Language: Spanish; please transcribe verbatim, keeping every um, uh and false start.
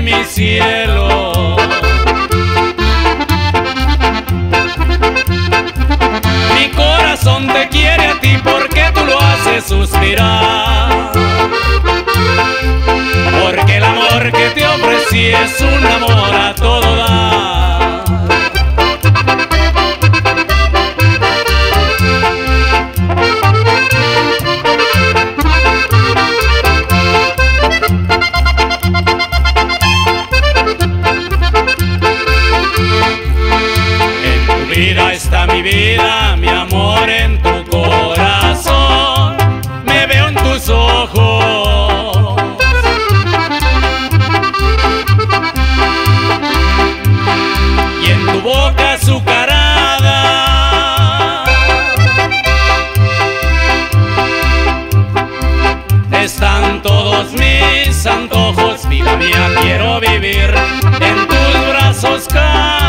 mi cielo. Mi corazón te quiere a ti porque tú lo haces suspirar, porque el amor que te ofrecí es un amor a todo dar. En tu vida está mi vida, mi amor en tu corazón, me veo en tus ojos. Y en tu boca azucarada, están todos mis antojos. Vida mía, quiero vivir en tus brazos.